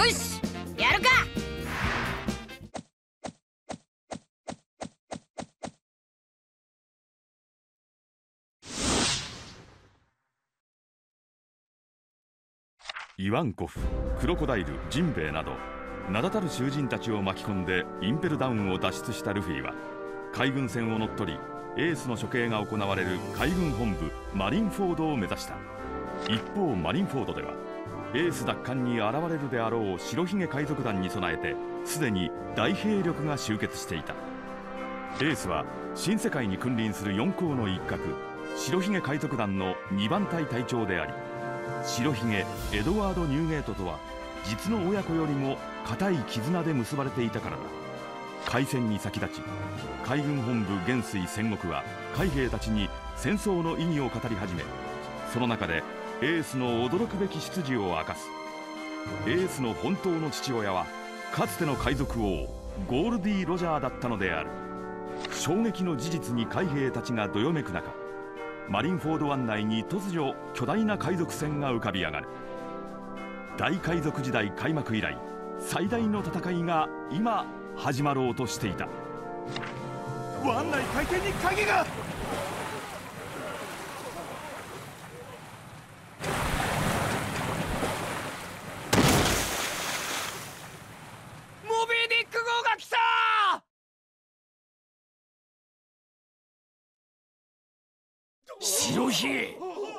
よし、やるか。 イワンコフ、クロコダイル、ジンベエなど名だたる囚人たちを巻き込んでインペルダウンを脱出したルフィは、海軍船を乗っ取りエースの処刑が行われる海軍本部マリンフォードを目指した。一方マリンフォードでは、エース奪還に現れるであろう白ひげ海賊団に備えてすでに大兵力が集結していた。エースは新世界に君臨する四皇の一角、白ひげ海賊団の2番隊隊長であり、白ひげエドワード・ニューゲートとは実の親子よりも固い絆で結ばれていたからだ。開戦に先立ち、海軍本部元帥戦国は海兵たちに戦争の意義を語り始め、その中でエースの驚くべき出自を明かす。エースの本当の父親はかつての海賊王ゴールディ・ロジャーだったのである。衝撃の事実に海兵たちがどよめく中、マリンフォード湾内に突如巨大な海賊船が浮かび上がる。大海賊時代開幕以来最大の戦いが今始まろうとしていた。 湾内回転に鍵が。モビーディック号が来た。白ひげ。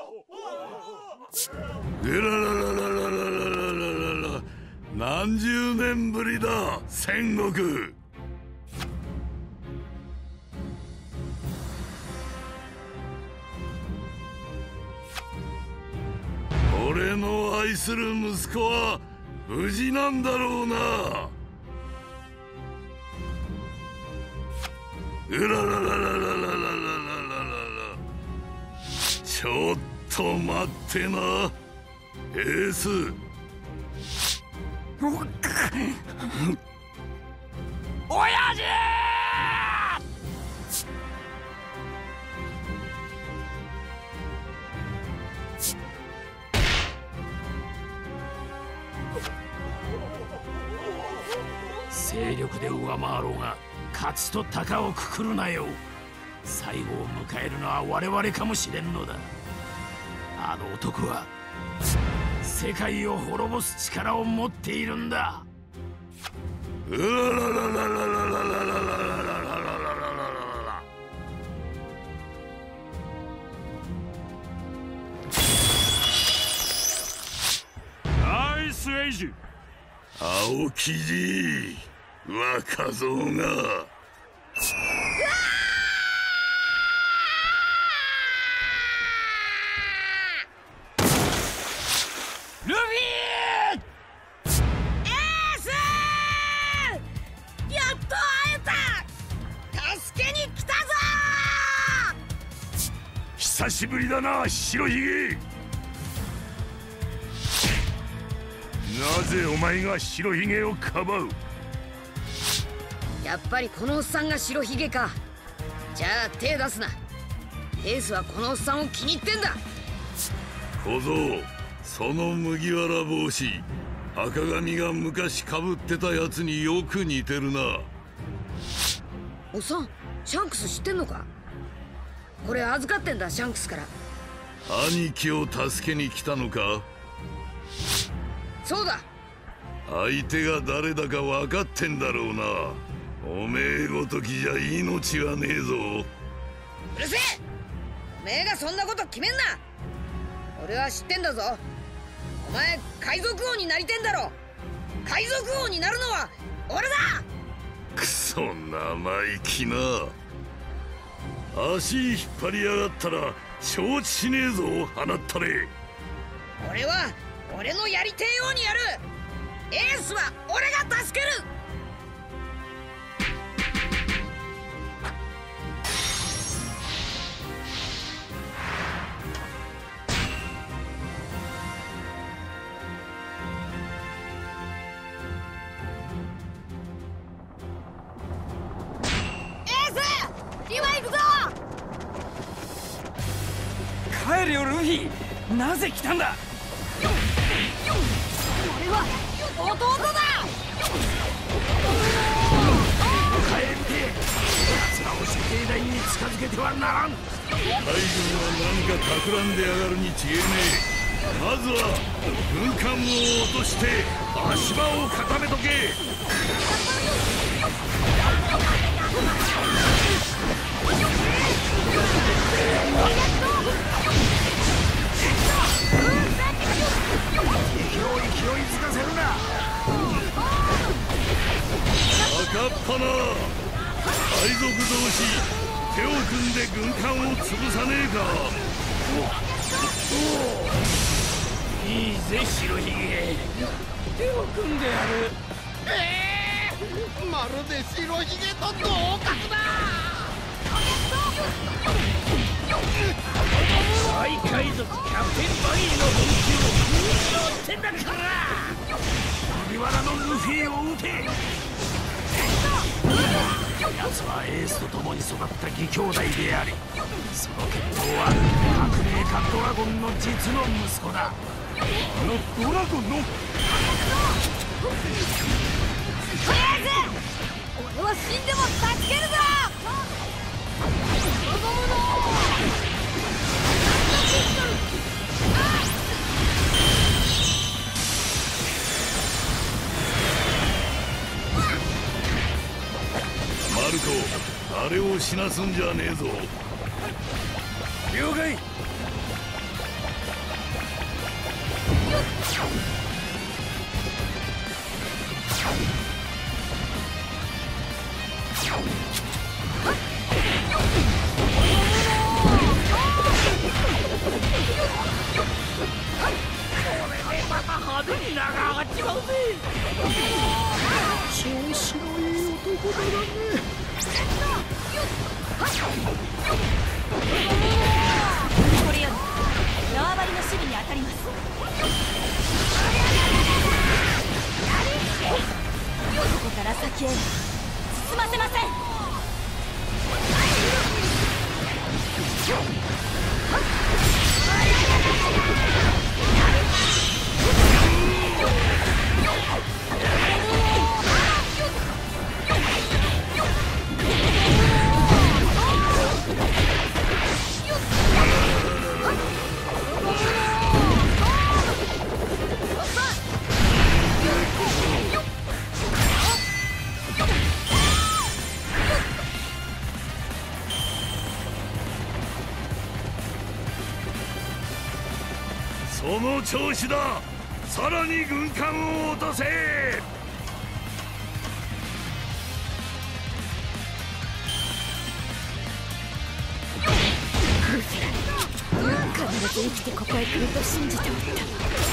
うらららららららららら、何十年ぶりだ戦国。俺の愛する息子は無事なんだろうな。うららららららららららら。ちょっと待ってな、エース。 親父。勢力で上回ろうが勝ちと鷹をくくるなよ。最後を迎えるのは我々かもしれんのだ。あの男は世界を滅ぼす力を持っているんだ。 うららららららららららららら。 ナイスエイジ。 青生地若造が。 ルフィー！ エースー！やっと会えた！助けに来たぞー！ 久しぶりだな白ひげ。なぜお前が白ひげをかばう？ やっぱりこのおっさんが白ひげか。じゃあ手出すな。エースはこのおっさんを気に入ってんだ。 小僧、その麦わら帽子、赤髪が昔かぶってたやつによく似てるな。 おっさん、シャンクス知ってんのか？これ預かってんだ、シャンクスから。 兄貴を助けに来たのか？ そうだ。 相手が誰だか分かってんだろうな。おめえごときじゃ命はねえぞ。 うるせえ！おめえがそんなこと決めんな。俺は知ってんだぞ。お前海賊王になりてんだろ。海賊王になるのは俺だ。 くそ生意気な。足引っ張りやがったら承知しねえぞ放ったれ。 俺は俺のやりてえようにやる。エースは俺が助ける。今行くぞ。 帰るよルフィ。なぜ来たんだ？ 俺は弟だ。 帰って奴らを処刑台に近づけてはならん。 海軍は何か企んでやがるに違えねえ。まずは軍艦を落として足場を固めとけ。 勢いづかせるな。 赤っぱな海賊同士手を組んで軍艦を潰さねえか。 いいぜ白ひげ、手を組んでやる。 まるで白ひげと同格だ。 大海賊キャプテンバギーの本気を見ってんだから。麦わらのルフィを撃て。奴はエースと共に育った義兄弟であり、その血統は革命家ドラゴンの実の息子だ。あのドラゴンの。 とりあえず俺は死んでも助けるぞ。 マルコ、あれを死なすんじゃねえぞ。 了解。派手に名が上がっちまうぜ。調子のいい男だね。 これより縄張りの守備に当たります。ここから先へ進ませません。 その調子だ。さらに軍艦を落とせ。 必ず生きてここへ来ると信じておった。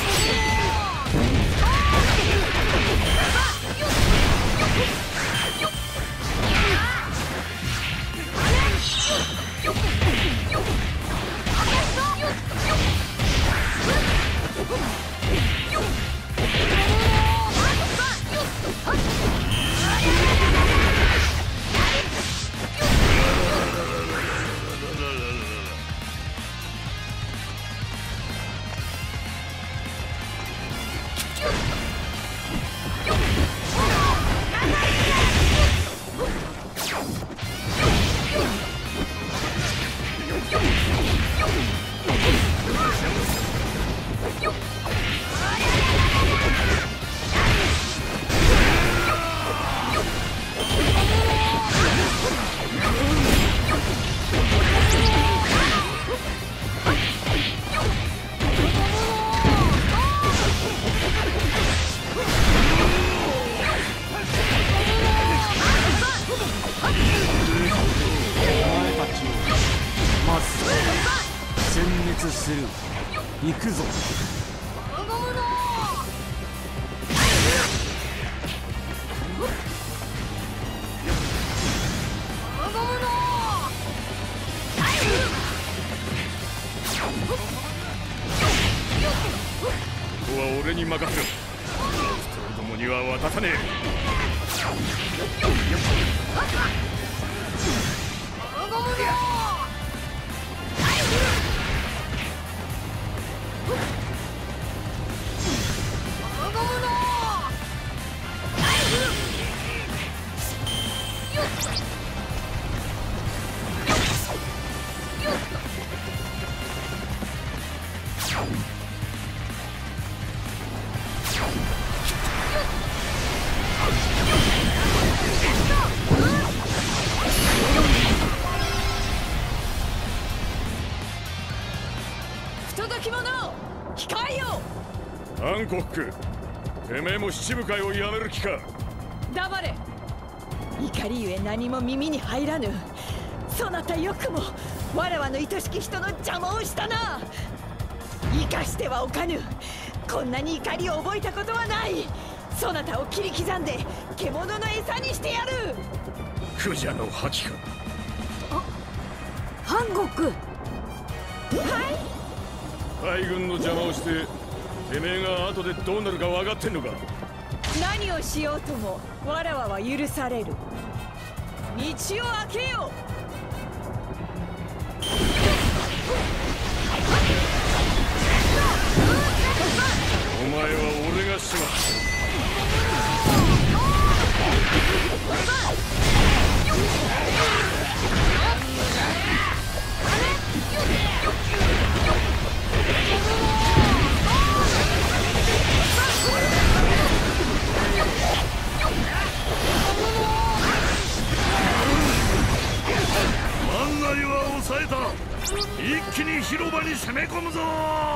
する。行くぞ。 ここは俺に任せろ。人どもには渡さねえ。 不届き者、控えよ。 ハンコック、てめえも七部会をやめる気か。 黙れ。怒りゆえ何も耳に入らぬ。そなたよくもわらわの愛しき人の邪魔をしたな。生かしてはおかぬ。こんなに怒りを覚えたことはない。そなたを切り刻んで獣の餌にしてやる。 クジャの覇気か。 ハンゴック。 はい。 海軍の邪魔をしててめえが後でどうなるか分かってんのか。 何をしようともわらわは許される。道を開けよ。 お前は俺が始末する。 万内は抑えた。一気に広場に攻め込むぞ。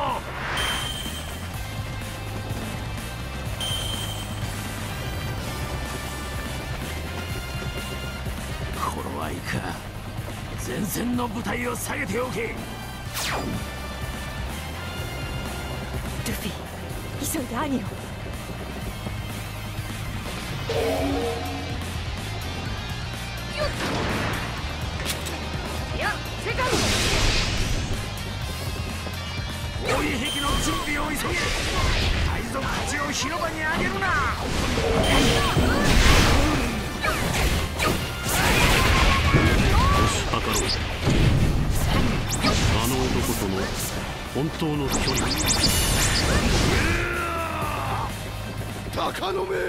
頃合いか。前線の部隊を下げておけ。ルフィ、急いで兄を。 防衛壁の準備を急げ。海賊たちを広場に上げるな。 測ろう。あの男との本当の距離。 鷹の目。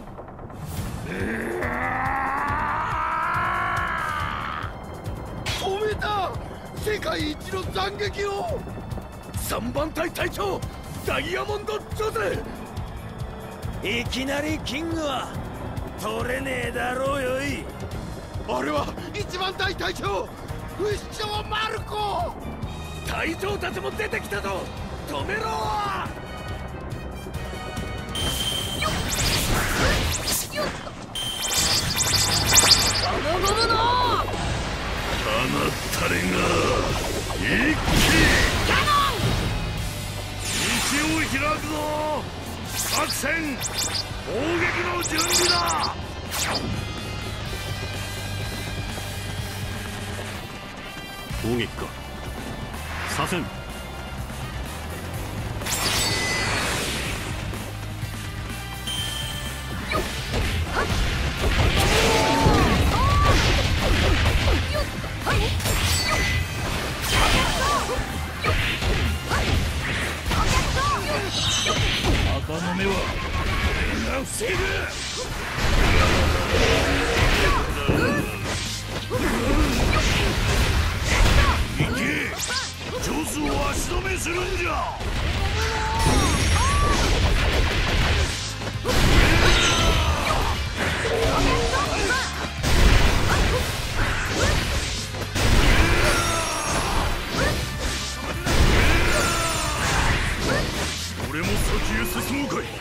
止めた。世界一の斬撃を。 3番隊隊長ダイヤモンド・ジョゼ。いきなりキングは取れねえだろうよい。 あれは1番隊隊長不死鳥マルコ。 隊長たちも出てきたぞ。止めろ。 あなたれが一気道を開くぞ。作戦砲撃の準備だ。 攻撃か。左遷。 鷹の目は俺が防ぐ。行け。ジョスを足止めするんじゃ。俺も先へ進もうかい。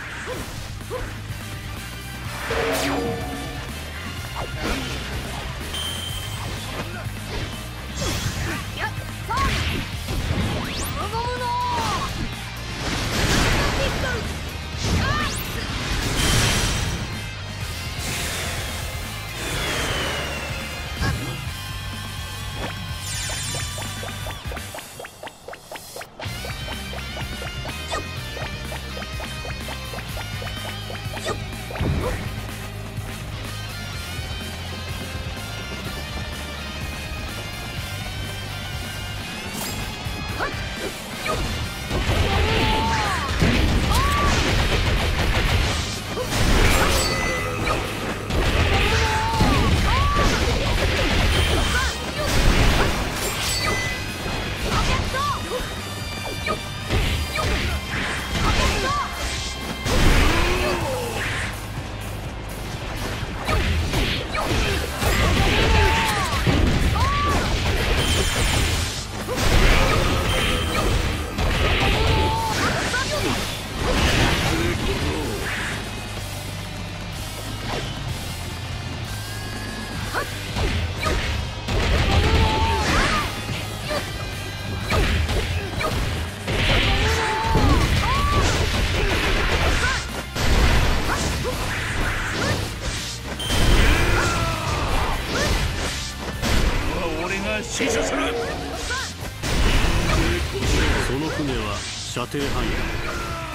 射程範囲だ。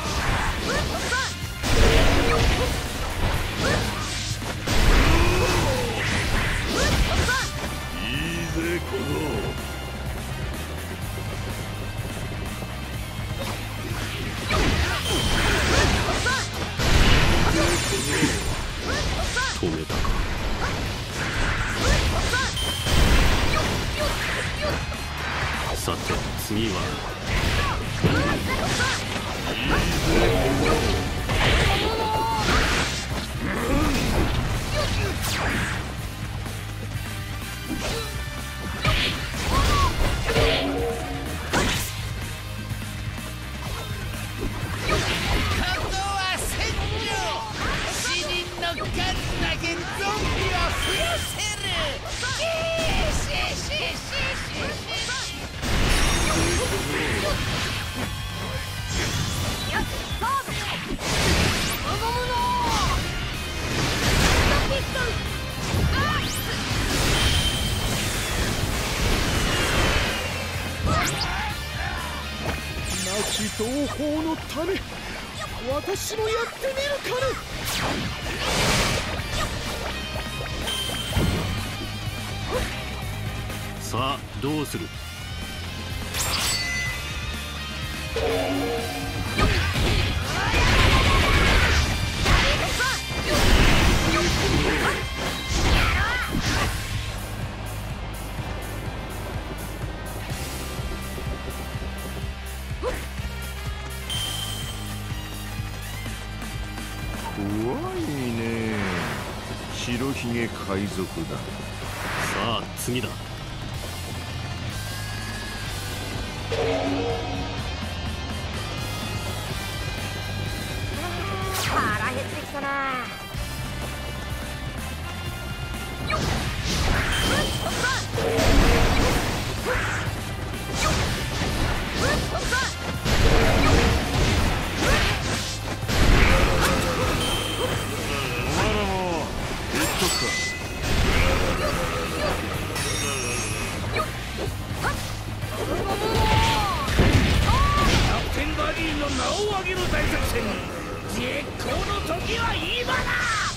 いいぜ小僧。 止めたか。さて次は同胞のため私もやってみるかね。 さあどうする。 怖いね。白ひげ海賊だ。 さあ次だ。 腹減ってきたな。 名を上げる大作戦、絶好の時は今だ。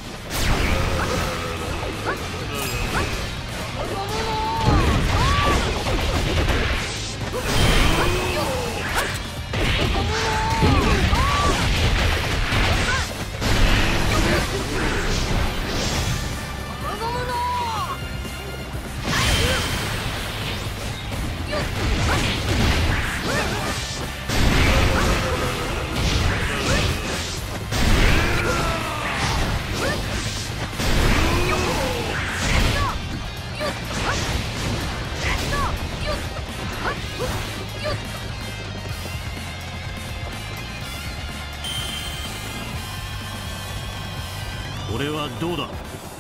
俺はどうだ。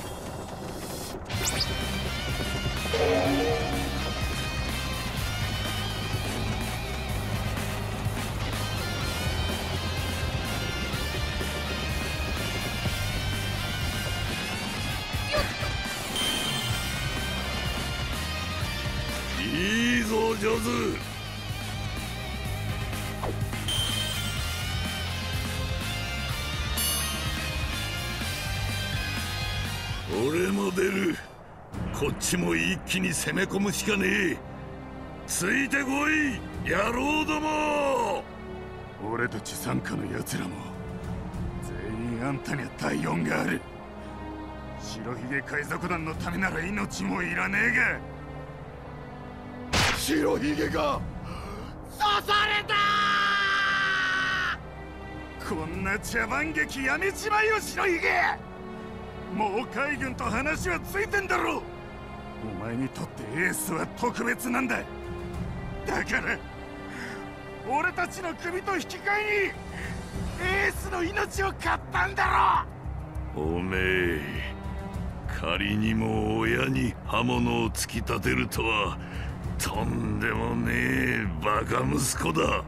いいぞジョズ。俺も出る。こっちも一気に攻め込むしかねえ。ついてこい野郎ども。 俺たち傘下の奴らも全員あんたには第四がある。白ひげ海賊団のためなら命もいらねえが。白ひげが刺された。こんな茶番劇やめちまえよ白ひげ。もう海軍と話はついてんだろ。お前にとってエースは特別なんだ。だから俺たちの首と引き換えにエースの命を買ったんだろ。 おめえ仮にも親に刃物を突き立てるとはとんでもねえバカ息子だ。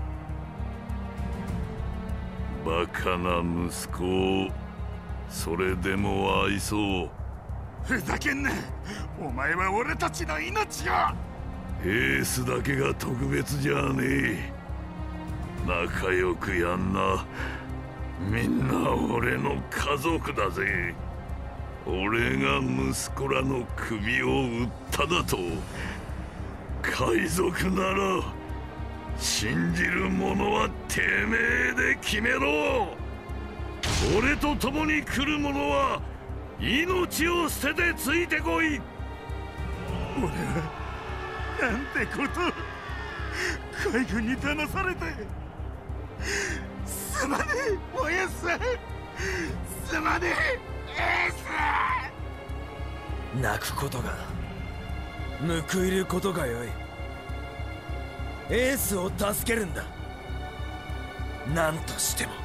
バカな息子をそれでも愛そう。 ふざけんな。お前は俺たちの命を。 エースだけが特別じゃねえ。 仲良くやんな。みんな俺の家族だぜ。俺が息子らの首を売っただと。海賊なら信じる者はてめえで決めろ。俺と共に来る者は命を捨ててついてこい。 俺はなんてこと。海軍に騙されてすまねえおやっさん、すまねえエース。 泣くことが報いることがよい。エースを助けるんだ。何としても。